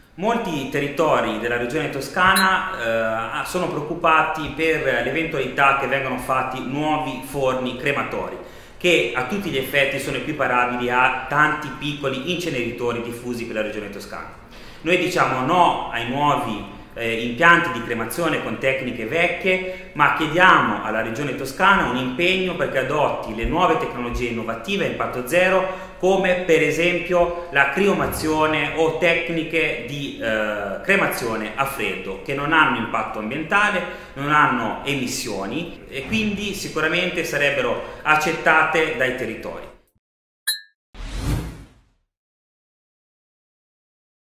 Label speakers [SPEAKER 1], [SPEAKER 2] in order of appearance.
[SPEAKER 1] Molti territori della regione toscana sono preoccupati per l'eventualità che vengano fatti nuovi forni crematori, che a tutti gli effetti sono equiparabili a tanti piccoli inceneritori diffusi per la regione toscana. Noi diciamo no ai nuovi impianti di cremazione con tecniche vecchie, ma chiediamo alla regione toscana un impegno perché adotti le nuove tecnologie innovative a impatto zero, come per esempio la criomazione o tecniche di cremazione a freddo, che non hanno impatto ambientale, non hanno emissioni e quindi sicuramente sarebbero accettate dai territori.